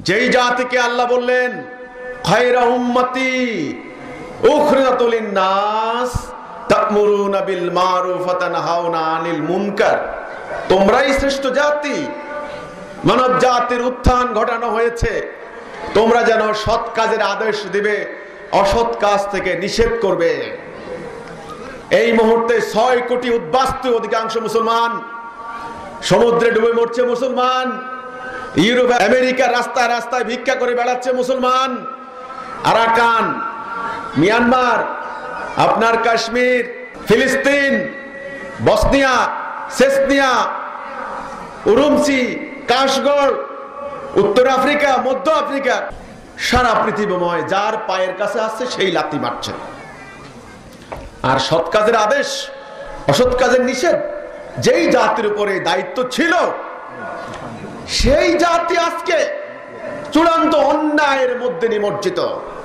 যেই জাতিকে আল্লাহ বললেন খায়রা উম্মতি উখরিজাত লিন-নাস তা'মুরুনা বিল মারুফ ওয়া তানহাউনা আনিল মুনকার, তোমরাই শ্রেষ্ঠ জাতি, মানব জাতির উত্থান ঘটানো হয়েছে, তোমরা যেন সৎ কাজের আদেশ দিবে, অসৎ কাজ থেকে নিষেধ করবে। এই মুহূর্তে 6 কোটি উদ্বাস্তু অধিকাংশ মুসলমান, সমুদ্রে ডুবে মরছে মুসলমান, ইউরোপ আমেরিকা রাস্তায় রাস্তায় ভিক্ষা করে বেড়াচ্ছে মুসলমান, আরাকান, মিয়ানমার, আপনার কাশ্মীর, ফিলিস্তিন, বসনিয়া, চেচনিয়া, উরুমচি, কাশগড়, উত্তর আফ্রিকা, মধ্য আফ্রিকা, সারা পৃথিবীময় যার পায়ের কাছে আসছে সেই লাথি মারছে। আর সৎ কাজের আদেশ, অসৎ কাজের নিষেধ যেই জাতির উপরে দায়িত্ব ছিল, সেই জাতি আজকে চূড়ান্ত অন্যায়ের মধ্যে নিমজ্জিত।